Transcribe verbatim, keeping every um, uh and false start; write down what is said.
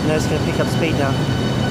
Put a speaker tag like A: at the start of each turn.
A: Now it's going to pick up speed now.